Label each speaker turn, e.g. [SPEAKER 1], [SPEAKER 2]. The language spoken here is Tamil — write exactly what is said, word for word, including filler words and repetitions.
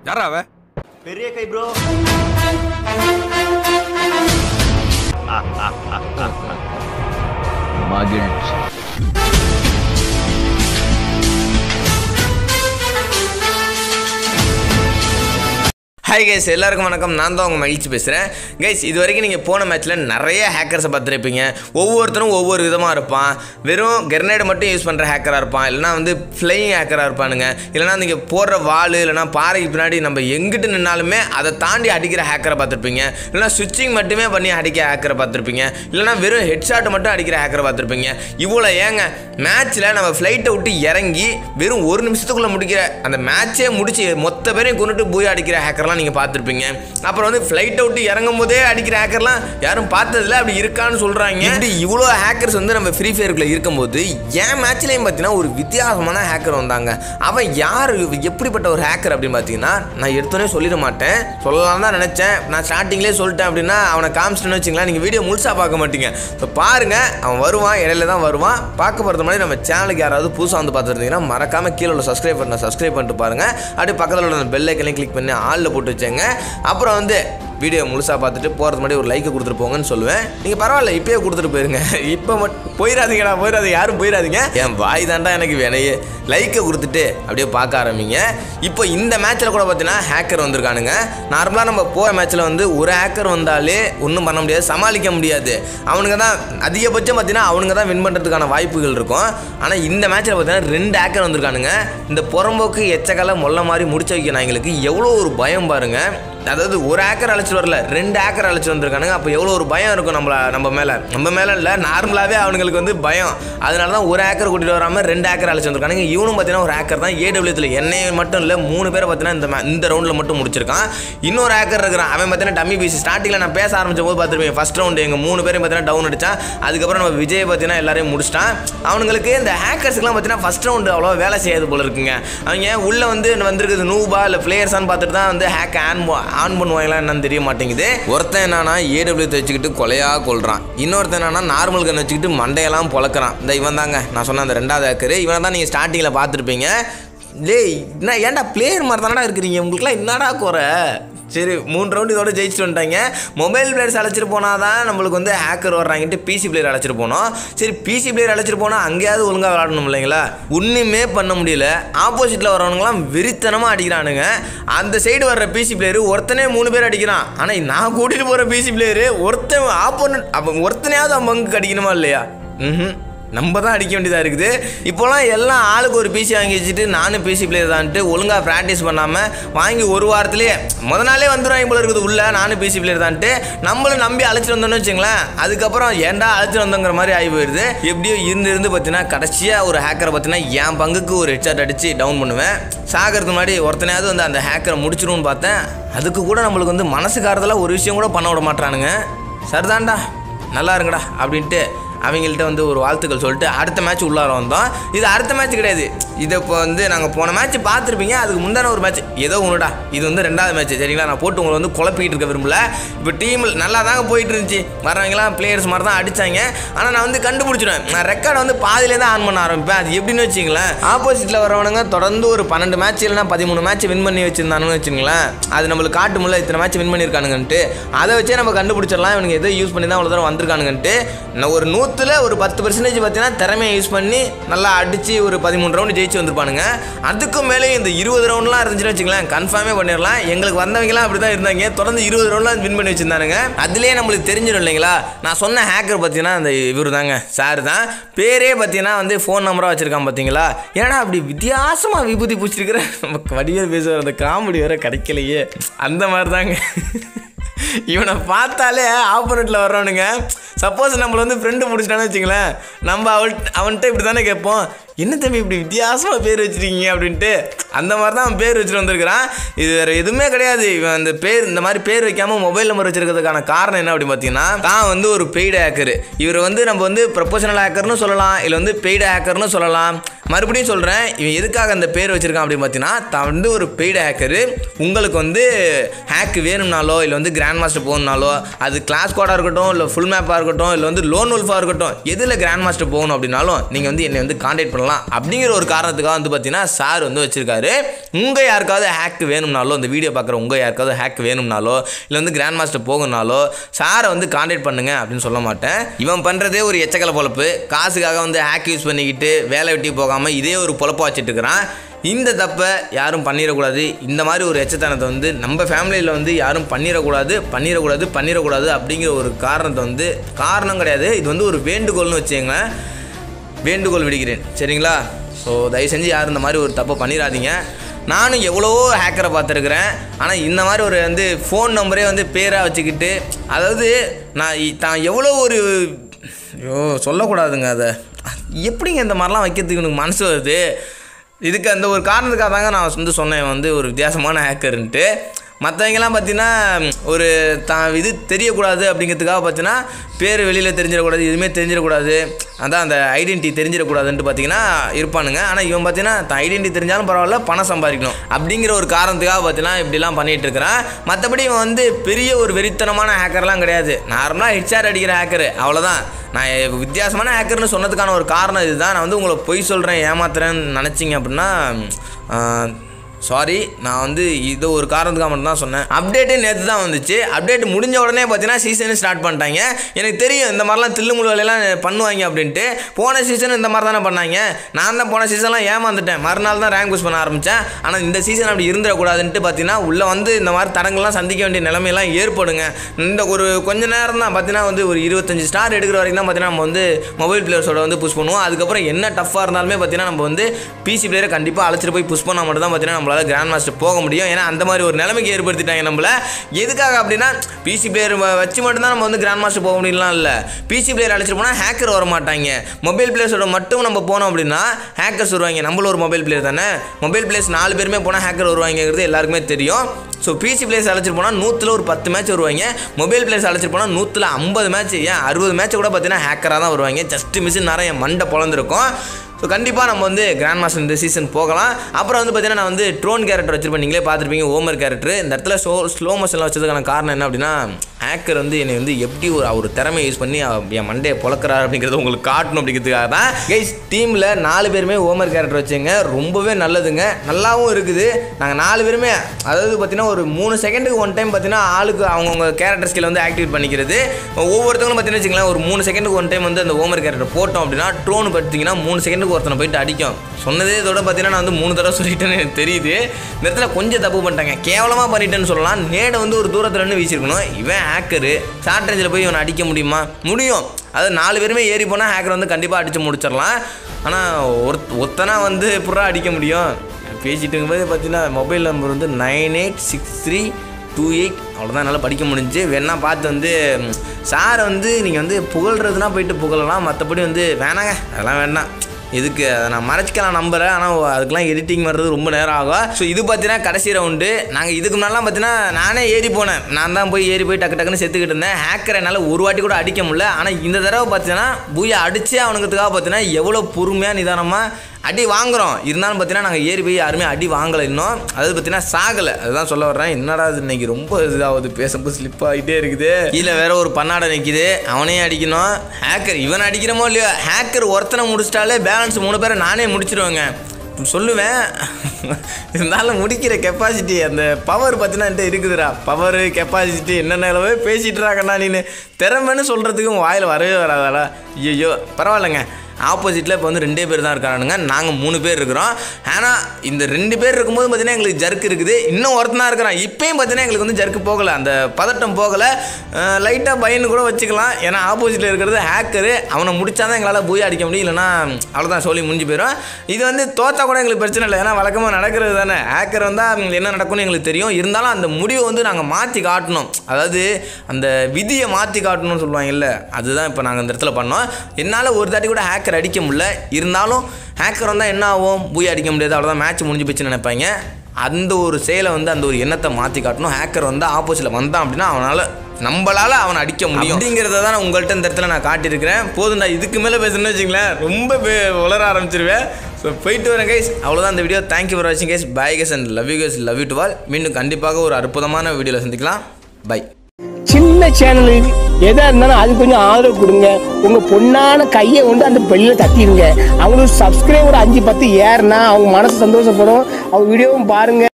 [SPEAKER 1] யாரா அவ?
[SPEAKER 2] பெரிய கை ப்ரோ.
[SPEAKER 3] மகிழ்ச்சி.
[SPEAKER 4] ஹாய் கைஸ், எல்லாருக்கும் வணக்கம். நான் தான் உங்கள் மகிழ்ச்சி பேசுகிறேன். கைஸ், இது வரைக்கும் நீங்கள் போன மேட்ச்சில் நிறைய ஹேக்கர்ஸை பார்த்துருப்பீங்க. ஒவ்வொருத்தரும் ஒவ்வொரு விதமாக இருப்பான். வெறும் கெர்னேடு மட்டும் யூஸ் பண்ணுற ஹேக்கராக இருப்பான், இல்லைனா வந்து ஃப்ளையிங் ஹேக்கராக இருப்பானுங்க, இல்லைனா நீங்கள் போடுற வால் இல்லைனா பாறைக்கு பின்னாடி நம்ம எங்கிட்டு நின்னாலுமே அதை தாண்டி அடிக்கிற ஹேக்கரை பார்த்துருப்பீங்க. இல்லைனா ஸ்விட்சிங் மட்டுமே பண்ணி அடிக்கிற ஹேக்கரை பார்த்துருப்பீங்க. இல்லைனா வெறும் ஹெட்ஷாட் மட்டும் அடிக்கிற ஹேக்கரை பார்த்துருப்பீங்க. இவ்வளோ ஏங்க மேட்ச்சில் நம்ம ஃப்ளைட்டை விட்டு இறங்கி வெறும் ஒரு நிமிஷத்துக்குள்ளே முடிக்கிற அந்த மேட்சே முடிச்சு மொத்த பேரையும் கொண்டுட்டு போய் அடிக்கிற ஹேக்கர்லாம் நீங்கள் பார்த்துருப்பீங்க. அப்புறம் வந்து ஃப்ளைட்டை விட்டு இறங்கும் போதே அடிக்கிற ஹேக்கர்லாம் யாரும் பார்த்ததில்ல, அப்படி இருக்கான்னு சொல்கிறாங்க. இப்படி இவ்வளோ ஹேக்கர்ஸ் வந்து நம்ம ஃப்ரீ ஃபயருக்குள்ள இருக்கும்போது என் மேட்ச்லேயும் பார்த்தீங்கன்னா ஒரு வித்தியாசமான ஹேக்கர் வந்தாங்க. அவன் யார், எப்படிப்பட்ட ஒரு ஹேக்கர் அப்படின்னு பார்த்தீங்கன்னா, நான் எடுத்தோன்னே சொல்லிட மாட்டேன், சொல்லலாம் தான் நினச்சேன். நான் ஸ்டார்டிங்லேயே சொல்லிட்டேன் அப்படின்னா அவனை காமிச்சிட்டேன்னு வச்சுங்களேன், நீங்கள் வீடியோ முழுசாக பார்க்க மாட்டீங்க. இப்போ பாருங்கள், அவன் வருவான், இடையில தான் வருவான். பார்க்க போகிறது மாதிரி நம்ம சேனலுக்கு யாராவது புதுசாக வந்து பார்த்துருந்தீங்கன்னா மறக்காமல் கீழே உள்ள சப்ஸ்கிரைப் பண்ண சப்ஸ்கிரைப் பண்ணிட்டு பாருங்கள். அப்படியே பக்கத்தில் உள்ள பெல் ஐக்கனையும் கிளிக் பண்ணி ஆளில் போட்டு வச்சேங்க. அப்புறம் வந்து வீடியோ முழுசாக பார்த்துட்டு போகிறது முன்னாடி ஒரு லைக்கை கொடுத்துட்டு போங்கன்னு சொல்லுவேன். நீங்கள் பரவாயில்ல, இப்போயே கொடுத்துட்டு போயிருங்க. இப்போ மட்டும் போயிடாதீங்கடா, போயிடாதீங்க, யாரும் போயிடாதீங்க. என் வாய் தாண்டா எனக்கு வேணையே. லைக்கை கொடுத்துட்டு அப்படியே பார்க்க ஆரம்பிங்க. இப்போ இந்த மேட்ச்சில் கூட பார்த்தீங்கன்னா ஹேக்கர் வந்திருக்கானுங்க. நார்மலாக நம்ம போகிற மேட்ச்சில் வந்து ஒரு ஹேக்கர் வந்தாலே ஒன்றும் பண்ண முடியாது, சமாளிக்க முடியாது. அவனுங்க தான் அதிகபட்சம் பார்த்தீங்கன்னா அவனுங்க தான் வின் பண்ணுறதுக்கான வாய்ப்புகள் இருக்கும். ஆனால் இந்த மேட்ச்சில் பார்த்தீங்கன்னா ரெண்டு ஹேக்கர் வந்திருக்கானுங்க. இந்த புறம்போக்கு எச்சக்கால மொல்ல மாதிரி முடிச்ச வைக்க நாய்களுக்கு எவ்வளோ ஒரு பயம் பாருங்கள். அதாவது ஒரு ஹேக்கர் அழைச்சிட்டு வரல, ரெண்டு ஹேக்கர் அழைச்சிட்டு வந்திருக்கானுங்க. அப்போ எவ்வளோ ஒரு பயம் இருக்கும் நம்மள நம்ம மேலே. நம்ம மேலே இல்லை, நார்மலாகவே அவனுங்களுக்கு வந்து பயம். அதனால தான் ஒரு ஹேக்கர் கூட்டிகிட்டு வராமல் ரெண்டு ஹேக்கர் அழைச்சி வந்திருக்கானுங்க. இவனும் பார்த்தீங்கன்னா ஒரு ஹேக்கர் தான். ஏடபிள்யூத்தில் என்னைய மட்டும் இல்லை, மூணு பேரை பார்த்தீங்கன்னா இந்த இந்த ரவுண்டில் மட்டும் முடிச்சிருக்கான். இன்னொரு ஹேக்கர் இருக்கிறான், அவன் பார்த்தீங்கன்னா டம்மி பீஸ். ஸ்டார்டிங்கில் நான் பேச ஆரம்பிச்ச போது பார்த்துருப்பேன், ஃபஸ்ட் ரவுண்டு எங்கள் மூணு பேரும் பார்த்தீங்கன்னா டவுன் அடித்தான். அதுக்கப்புறம் நம்ம விஜய் பார்த்தீங்கன்னா எல்லாரையும் முடிச்சிட்டான். அவனுங்களுக்கு இந்த ஹேக்கர்ஸுக்குலாம் பார்த்தீங்கன்னா ஃபஸ்ட் ரவுண்டு அவ்வளோ வேலை செய்யாது போல இருக்குங்க. அவங்க உள்ளே வந்து வந்திருக்குது நூபா இல்லை பிளேயர்ஸான்னு பார்த்துட்டு தான் வந்து ஹேக் ஆன் ஆன் பண்ணுவாங்களா என்னன்னு தெரிய மாட்டேங்குது. ஒருத்தன் என்னன்னா ஏடபிள்யூ வச்சுக்கிட்டு கொலையாக கொள்றான், இன்னொருத்தன் என்னன்னா நார்மல் கன் வச்சுக்கிட்டு மண்டையெல்லாம் பொழக்கிறான். இந்த இவன் தாங்க நான் சொன்ன அந்த ரெண்டாவது ஹேக்கர். இவனை தான் நீங்கள் ஸ்டார்டிங்கில் பார்த்துருப்பீங்க. டேய் என்ன ஏன்டா பிளேயர் மாதிரி தானடா இருக்கிறீங்க, உங்களுக்குலாம் என்னடா குறை? சரி, மூணு ரவுண்டு இதோட ஜெயிச்சுட்டு வந்துட்டாங்க. மொபைல் பிளேயர்ஸ் அழைச்சிட்டு போனால் தான் நம்மளுக்கு வந்து ஹேக்கர் வர்றாங்கட்டு பிசி பிளேயர் அழைச்சிட்டு போனோம். சரி, பிசி பிளேயர் அழைச்சிட்டு போனால் அங்கேயாவது ஒழுங்காக விளாடணும் இல்லைங்களா? ஒன்றுமே பண்ண முடியல. ஆப்போசிட்டில் வரவனுங்களாம் வெறித்தனமாக அடிக்கிறானுங்க. அந்த சைடு வர்ற பிசி பிளேயரு ஒருத்தனே மூணு பேர் அடிக்கிறான். ஆனால் நான் கூட்டிகிட்டு போகிற பிசி பிளேயரு ஒருத்தன் ஆப்போனட் அப்போ ஒருத்தனையாவது அவன் பங்கு அடிக்கணுமா இல்லையா? ம் நம்ம தான் அடிக்க வேண்டியதாக இருக்குது. இப்போலாம் எல்லாம் ஆளுக்கு ஒரு பிசி வாங்கி வச்சுட்டு நானும் பிசி பிளேயர் தான்ட்டு ஒழுங்காக ப்ராக்டிஸ் பண்ணாமல் வாங்கி ஒரு வாரத்துலேயே முத நாளே வந்துடுவாங்க போல இருக்குது உள்ளே. நானும் பிசி பிளேயர் தான்ட்டு நம்மளும் நம்பி அழைச்சிட்டு வந்தோன்னு வச்சுங்களேன், அதுக்கப்புறம் ஏன்டா அழைச்சிட்டு வந்தோங்கிற மாதிரி ஆகி போயிடுது. எப்படியோ இருந்து இருந்து பார்த்தீங்கன்னா கடைசியாக ஒரு ஹேக்கரை பார்த்தீங்கன்னா என் பங்குக்கு ஒரு ஹெட்ஷாட் அடித்து டவுன் பண்ணுவேன். சாகிறதுக்கு முன்னாடி ஒருத்தனையாவது வந்து அந்த ஹேக்கரை முடிச்சிடும்னு பார்த்தேன். அதுக்கு கூட நம்மளுக்கு வந்து மனசுக்காரத்தில் ஒரு விஷயம் கூட பண்ண விட மாட்டானுங்க. சரிதான்டா, நல்லா இருங்கடா அப்படின்ட்டு அவங்கள்ட்ட வந்து ஒரு வாழ்த்துக்கள் சொல்லிட்டு அடுத்த மேட்ச் உள்ளார வந்தோம். இது அடுத்த மேட்ச் கிடையாது, இதை இப்போ வந்து நாங்கள் போன மேட்ச் பார்த்துருப்பீங்க. அதுக்கு முந்தான ஒரு மேட்ச் ஏதோ ஒன்றுடா, இது வந்து ரெண்டாவது மேட்ச். சரிங்களா, நான் போட்டு உங்களை வந்து குழப்பிக்கிட்டு இருக்க விரும்பல. இப்போ டீமில் நல்லா தாங்க போயிட்டு இருந்துச்சு, வரவங்களாம் பிளேயர்ஸ் மாதிரி தான் அடித்தாங்க. ஆனால் நான் வந்து கண்டுபிடிச்சிடுவேன், நான் ரெக்கார்டை வந்து பாதியிலே தான் ஆன் பண்ண ஆரம்பிப்பேன். அது எப்படின்னு வச்சிங்களேன், ஆப்போசிட்டில் வரவனுங்க தொடர்ந்து ஒரு பன்னெண்டு மேட்ச் இல்லைனா பதிமூணு மேட்ச் வின் பண்ணி வச்சுருந்தானுன்னு வச்சுங்களேன், அது நம்மளுக்கு காட்டு முடியல இத்தனை மேட்ச் வின் பண்ணியிருக்கானுங்கன்ட்டு. அதை வச்சே நம்ம கண்டுபிடிச்சிடலாம் இவனுக்கு எதோ யூஸ் பண்ணி தான் அவ்வளோ தூரம் வந்திருக்கானுங்கன்ட்டு. நான் ஒரு நூற்றில் ஒரு பத்து பர்சன்டேஜ் பார்த்தீங்கன்னா திறமையை யூஸ் பண்ணி நல்லா அடித்து ஒரு பதிமூணு ரவுண்டு ஜெயிச்சு வந்திருப்பானுங்க. அதுக்கும் மேலே இந்த இருபது ரவுண்ட்லாம் இருந்துச்சுன்னு வச்சுக்கலாம், கன்ஃபார்மே பண்ணிடலாம். எங்களுக்கு வந்தவங்கலாம் அப்படி தான் இருந்தாங்க, தொடர்ந்து இருபது ரவுண்ட்லாம் வின் பண்ணி வச்சுருந்தானுங்க. அதுலேயே நம்மளுக்கு தெரிஞ்சிடும் இல்லைங்களா. நான் சொன்ன ஹேக்கர் பார்த்தீங்கன்னா அந்த இவர் தாங்க, சார் தான். பேரே பார்த்தீங்கன்னா வந்து ஃபோன் நம்பராக வச்சுருக்கான் பார்த்தீங்களா. ஏன்னா அப்படி வித்தியாசமாக விபூதி பூச்சிருக்கிற நமக்கு வடிவேல் பேசுகிற அந்த காமெடி வேறு கிடைக்கலையே, அந்த மாதிரி தாங்க. இவனை பார்த்தாலே ஆப்போனட்டில் வர்றவனுங்க சப்போஸ் நம்மளை வந்து ஃப்ரெண்டு பிடிச்சிட்டான்னு வச்சுங்களேன், நம்ம அவள் அவன்கிட்ட இப்படி தானே கேட்போம், என்ன தம்பி இப்படி வித்தியாசமாக பேர் வச்சுருக்கீங்க அப்படின்ட்டு. அந்த மாதிரி தான் அவன் பேர் வச்சுட்டு வந்திருக்கிறான். இது வேறு எதுவுமே கிடையாது. இவன் அந்த பேர் இந்த மாதிரி பேர் வைக்காமல் மொபைல் நம்பர் வச்சுருக்கிறதுக்கான காரணம் என்ன அப்படின்னு பார்த்தீங்கன்னா, தான் வந்து ஒரு பெய்டு ஹேக்கர். இவர் வந்து நம்ம வந்து ப்ரொஃபஷனல் ஹேக்கர்னு சொல்லலாம், இல்லை வந்து பெய்டு ஹேக்கர்னு சொல்லலாம். மறுபடியும் சொல்கிறேன், இவன் எதுக்காக அந்த பேர் வச்சுருக்கான் அப்படின்னு பார்த்தீங்கன்னா, தான் வந்து ஒரு பெய்டு ஹேக்கரு. உங்களுக்கு வந்து ஹேக்கு வேணும்னாலோ இல்லை வந்து கிராண்ட் மாஸ்டர் போகணுன்னாலோ, அது கிளாஸ் கோடாக இருக்கட்டும் இல்லை ஃபுல் மேப்பாக இருக்கட்டும் இல்லை வந்து லோன் உல்ஃபாக இருக்கட்டும், எதில் கிராண்ட் மாஸ்டர் போகணும் அப்படின்னாலும் நீங்கள் வந்து என்னை வந்து கான்டாக்ட் பண்ணலாம். பண்ணலாம் அப்படிங்கிற ஒரு காரணத்துக்காக வந்து பார்த்தீங்கன்னா சார் வந்து வச்சிருக்காரு. உங்கள் யாருக்காவது ஹேக் வேணும்னாலோ, இந்த வீடியோ பார்க்குற உங்கள் யாருக்காவது ஹேக் வேணும்னாலோ, இல்லை வந்து கிராண்ட் மாஸ்டர் போகணும்னாலோ சாரை வந்து கான்டாக்ட் பண்ணுங்க அப்படின்னு சொல்ல மாட்டேன். இவன் பண்ணுறதே ஒரு எச்சக்கலை பொழப்பு. காசுக்காக வந்து ஹேக் யூஸ் பண்ணிக்கிட்டு வேலை வெட்டி போகாமல் இதே ஒரு பொழப்பா வச்சுட்டு இருக்கிறான். இந்த தப்பை யாரும் பண்ணிடக்கூடாது. இந்த மாதிரி ஒரு எச்சத்தனத்தை வந்து நம்ம ஃபேமிலியில் வந்து யாரும் பண்ணிடக்கூடாது பண்ணிடக்கூடாது பண்ணிடக்கூடாது அப்படிங்கிற ஒரு காரணத்தை வந்து காரணம் கிடையாது, இது வந்து ஒரு வேண்டுகோள்னு வச்சுங்க. வேண்டுகோள் விடுகிறேன், சரிங்களா? ஸோ தயவு செஞ்சு யாரும் இந்த மாதிரி ஒரு தப்பை பண்ணிடாதீங்க. நானும் எவ்வளவோ ஹேக்கரை பார்த்துருக்குறேன். ஆனால் இந்த மாதிரி ஒரு வந்து ஃபோன் நம்பரே வந்து பேராக வச்சுக்கிட்டு, அதாவது நான் தான் எவ்வளோ ஒரு ஐயோ சொல்லக்கூடாதுங்க, அதை எப்படிங்க இந்த மாதிரிலாம் வைக்கிறதுக்கு எனக்கு மனசு வருது. இதுக்கு அந்த ஒரு காரணத்துக்காக தாங்க நான் வந்து சொன்னேன் வந்து ஒரு வித்தியாசமான ஹேக்கர்ன்ட்டு. மற்றவங்கெல்லாம் பார்த்தீங்கன்னா ஒரு தான் இது தெரியக்கூடாது அப்படிங்கிறதுக்காக பார்த்தீங்கன்னா பேர் வெளியில் தெரிஞ்சிடக்கூடாது, எதுவுமே தெரிஞ்சிடக்கூடாது, அதான் அந்த ஐடென்டிட்டி தெரிஞ்சிடக்கூடாதுன்ட்டு பார்த்தீங்கன்னா இருப்பானுங்க. ஆனால் இவன் பார்த்தீங்கன்னா தான் ஐடென்டிட்டி தெரிஞ்சாலும் பரவாயில்ல, பணம் சம்பாதிக்கணும் அப்படிங்கிற ஒரு காரணத்துக்காக பார்த்தீங்கன்னா இப்படிலாம் பண்ணிகிட்டு இருக்கிறான். மற்றபடி இவன் வந்து பெரிய ஒரு வெறித்தனமான ஹேக்கர்லாம் கிடையாது. நார்மலாக ஹெச்ஆர் அடிக்கிற ஹேக்கரு, அவ்வளோதான். நான் வித்தியாசமான ஹேக்கர்னு சொன்னதுக்கான ஒரு காரணம் இதுதான். நான் வந்து உங்களை பொய் சொல்கிறேன், ஏமாத்துறேன்னு நினச்சிங்க அப்படின்னா சாரி. நான் வந்து இது ஒரு காரணத்துக்காக மட்டும் தான் சொன்னேன். அப்டேட்டே நேற்று தான் வந்துச்சு. அப்டேட் முடிஞ்ச உடனே பார்த்தீங்கன்னா சீசனு ஸ்டார்ட் பண்ணிட்டாங்க. எனக்கு தெரியும் இந்த மாதிரிலாம் தில்லுமுழு வேலையெல்லாம் பண்ணுவாங்க அப்படின்ட்டு. போன சீசன் இந்த மாதிரி தானே பண்ணாங்க. நான் தான் போன சீசன்லாம் ஏமாந்துட்டேன். மறுநாள் தான் ரேங்க் புஷ் பண்ண ஆரம்பித்தேன். ஆனால் இந்த சீசன் அப்படி இருந்துடக்கூடாதுன்ட்டு பார்த்தீங்கன்னா உள்ளே வந்து இந்த மாதிரி தடங்கள்லாம் சந்திக்க வேண்டிய நிலைமையெல்லாம் ஏற்படுங்க. இந்த ஒரு கொஞ்ச நேரம் தான் பார்த்தீங்கன்னா வந்து ஒரு இருபத்தஞ்சு ஸ்டார் எடுக்கிற வரைக்கும் தான் பார்த்தீங்கன்னா நம்ம வந்து மொபைல் பிளேயர்ஸோட வந்து புஷ் பண்ணுவோம். அதுக்கப்புறம் என்ன டஃப்பாக இருந்தாலுமே பார்த்தீங்கன்னா நம்ம வந்து பிசி பிளேயரை கண்டிப்பாக அழைச்சிட்டு போய் புஷ் பண்ணால் மட்டும் தான் பார்த்தீங்கன்னா நம்மளால கிராண்ட் மாஸ்டர் போக முடியும். ஏன்னா அந்த மாதிரி ஒரு நிலைமைக்கு ஏற்படுத்திட்டாங்க நம்மள. எதுக்காக அப்படின்னா பிசி பிளேயர் வச்சு மட்டும்தான் நம்ம வந்து கிராண்ட் மாஸ்டர் போக முடியலாம் இல்லை. பிசி பிளேயர் அழைச்சிட்டு போனால் ஹேக்கர் வர மாட்டாங்க. மொபைல் பிளேயர்ஸோட மட்டும் நம்ம போனோம் அப்படின்னா ஹேக்கர்ஸ் வருவாங்க. நம்மள ஒரு மொபைல் பிளேயர் தானே. மொபைல் பிளேயர்ஸ் நாலு பேருமே போனால் ஹேக்கர் வருவாங்கிறது எல்லாருக்குமே தெரியும். ஸோ பிசி பிளேயர்ஸ் அழைச்சிட்டு போனால் நூற்றில் ஒரு பத்து மேட்ச் வருவாங்க. மொபைல் பிளேயர்ஸ் அழைச்சிட்டு போனால் நூற்றில் ஐம்பது மேட்ச், ஏன் அறுபது மேட்ச் கூட பார்த்தீங்கன்னா ஹேக்கராக தான் வருவாங்க. ஜஸ்ட் மிஸ் நிறைய மண்டை பொழந்திருக்கும். ஸோ கண்டிப்பாக நம்ம வந்து கிராண்ட் மாஸ்டர் இந்த சீசன் போகலாம். அப்புறம் வந்து பார்த்தீங்கன்னா நான் வந்து ட்ரோன் கேரக்டர் வச்சிருப்பேன், நீங்களே பார்த்துருப்பீங்க, ஓமர் கேரக்டர். இந்த இடத்துல ஸ்லோ ஸ்லோ மோஷனில் வச்சதுக்கான காரணம் என்ன அப்படின்னா ஹேக்கர் வந்து என்னை வந்து எப்படி ஒரு அவர் திறமை யூஸ் பண்ணி என் மண்டையை பொழக்கிறார் அப்படிங்கிறது உங்களுக்கு காட்டணும் அப்படிங்கிறதுக்காக தான். கைஸ் டீமில் நாலு பேருமே ஓமர் கேரக்டர் வச்சுங்க, ரொம்பவே நல்லதுங்க, நல்லாவும் இருக்குது. நாங்கள் நாலு பேருமே அதாவது பார்த்தீங்கன்னா ஒரு மூணு செகண்டுக்கு ஒன் டைம் பார்த்தீங்கன்னா ஆளுக்கு அவங்கவுங்க கேரக்டர் ஸ்கில் வந்து ஆக்டிவேட் பண்ணிக்கிறது. ஒவ்வொருத்தவங்களும் பார்த்தீங்கன்னா வச்சுங்களேன் ஒரு மூணு செகண்டுக்கு ஒன் டைம் வந்து அந்த ஓமர் கேரக்டர் போட்டோம் அப்படின்னா ட்ரோன் பார்த்தீங்கன்னா மூணு செகண்டுக்கு ஒருத்தனை போயிட்டு அடிக்கும். சொன்னதே இதோட பார்த்தீங்கன்னா நான் வந்து மூணு தடவை சொல்லிட்டேன்னு எனக்கு தெரியுது. இந்த இடத்துல கொஞ்சம் தப்பு பண்ணிட்டாங்க, கேவலமாக பண்ணிட்டேன்னு சொல்லலாம். நேடை வந்து ஒரு தூரத்தில் இருந்து வீசிருக்கணும். இவன் ஹேக்கரு ஷார்ட் ரேஞ்சில் போய் இவனை அடிக்க முடியுமா? முடியும். அது நாலு பேருமே ஏறி போனால் ஹேக்கர் வந்து கண்டிப்பாக அடித்து முடிச்சிடலாம். ஆனால் ஒரு ஒத்தனா வந்து புறா அடிக்க முடியும். பேசிட்டு இருக்கும்போது பார்த்தீங்கன்னா மொபைல் நம்பர் வந்து nine eight six three two eight அவ்வளோதான் என்னால் படிக்க முடிஞ்சு. வேணா பார்த்து வந்து சாரை வந்து நீங்கள் வந்து புகழ்றதுனா போயிட்டு புகழலாம், மற்றபடி வந்து வேணாங்க அதெல்லாம் வேணாம். இதுக்கு அதை நான் மறைச்சிக்கலாம் நம்புறேன், ஆனால் அதுக்கெலாம் எடிட்டிங் வர்றது ரொம்ப நேரம் ஆகும். ஸோ இது பார்த்தீங்கன்னா கடைசி ரவுண்டு. நாங்கள் இதுக்கு முன்னாலாம் பார்த்தீங்கன்னா நானே ஏறி போனேன், நான் தான் போய் ஏறி போய் டக்கு டக்குன்னு செத்துக்கிட்டு இருந்தேன். ஹேக்கரை என்னால் ஒரு வாட்டி கூட அடிக்க முடியல. ஆனால் இந்த தடவை பார்த்தீங்கன்னா பூயா அடிச்சே அவனுங்கிறதுக்காக பார்த்தீங்கன்னா எவ்வளோ பொறுமையாக நிதானமாக அடி வாங்குகிறோம். இருந்தாலும் பார்த்தீங்கன்னா நாங்கள் ஏறி போய் யாருமே அடி வாங்கலை இன்னும். அதாவது பார்த்தீங்கன்னா சாகலை, அதுதான் சொல்ல வர்றேன். என்னடா இது இன்னைக்கு ரொம்ப இதாகுது, பேசும்போது ஸ்லிப் ஆகிட்டே இருக்குது. கீழே வேற ஒரு பன்னாடை நிற்கிது, அவனையும் அடிக்கணும். ஹேக்கர் இவன் அடிக்கிறமோ இல்லையோ, ஹேக்கர் ஒருத்தனை முடிச்சிட்டாலே பேலன்ஸ் மூணு பேரை நானே முடிச்சிருவேங்க சொல்லுவேன். இருந்தாலும் முடிக்கிற கெப்பாசிட்டி அந்த பவர் பார்த்தீங்கன்னா என்கிட்ட இருக்குதுடா. பவர் கெப்பாசிட்டி என்னென்னவே பேசிட்டுறாங்கண்ணா. நீ திறமைன்னு சொல்கிறதுக்கு உங்கள் வாயில் வரவே வராதாடா. ஐயோ பரவாயில்லைங்க. ஆப்போசிட்டில் இப்போ வந்து ரெண்டே பேர் தான் இருக்கானுங்க, நாங்கள் மூணு பேர் இருக்கிறோம். ஆனால் இந்த ரெண்டு பேர் இருக்கும்போது பார்த்தீங்கன்னா எங்களுக்கு ஜர்க்கு இருக்குது. இன்னும் ஒருத்தனாக இருக்கிறான், இப்போயும் பார்த்தீங்கன்னா எங்களுக்கு வந்து ஜர்க்கு போகலை, அந்த பதட்டம் போகலை. லைட்டாக பயன்னு கூட வச்சுக்கலாம். ஏன்னா ஆப்போசிட்டில் இருக்கிறது ஹேக்கரு, அவனை முடிச்சா தான் எங்களால் பூயா அடிக்க முடியும், இல்லைனா அவ்வளோதான் சொல்லி முடிஞ்சு போயிடும். இது வந்து தோற்றா கூட எங்களுக்கு பிரச்சனை இல்லை, ஏன்னா வழக்கமாக நடக்கிறது தானே. ஹேக்கர் வந்தால் என்ன நடக்கும்னு எங்களுக்கு தெரியும். இருந்தாலும் அந்த முடிவை வந்து நாங்கள் மாற்றி காட்டணும், அதாவது அந்த விதியை மாற்றி காட்டணும்னு சொல்லுவாங்கல்ல, அதுதான் இப்போ நாங்கள் இந்த இடத்துல பண்ணோம். என்னால் ஒரு தாட்டி கூட ஹேக்கர் அடிக்க முடியல. இருந்தாலும் ஹேக்கர் வந்தால் என்ன ஆகும், பூயா அடிக்க முடியாது, அவ்வளோதான் மேட்ச் முடிஞ்சு போச்சுன்னு நினைப்பாங்க. அந்த ஒரு செயலை வந்து அந்த ஒரு எண்ணத்தை மாற்றி காட்டணும். ஹேக்கர் வந்து ஆப்போசிட்டில் வந்தான் அப்படின்னா அவனால் நம்மளால் அவனை அடிக்க முடியும் அப்படிங்கிறத தான் உங்கள்கிட்ட இந்த இடத்துல நான் காட்டியிருக்கிறேன். போதும், நான் இதுக்கு மேலே பேசுன்னு வச்சுங்களேன் ரொம்ப உளர ஆரம்பிச்சிருவேன். ஸோ போயிட்டு வரேன் கைஸ், அவ்வளோதான் இந்த வீடியோ. தேங்க்யூ ஃபார் வாட்சிங் guys. Bye guys and love you guys, love you to all. மீண்டும் கண்டிப்பாக ஒரு அற்புதமான வீடியோவில் சந்திக்கலாம். பை.
[SPEAKER 1] சின்ன சேனலுக்கு எதா இருந்தாலும் அது கொஞ்சம் ஆதரவு கொடுங்க. உங்க பொண்ணான கையை கொண்டு அந்த பெல்லில் தட்டிடுங்க. அவங்களுக்கு சப்ஸ்கிரைபர் அஞ்சு பத்து ஏறுனா அவங்க மனசு சந்தோஷப்படும். அவங்க வீடியோவும் பாருங்க.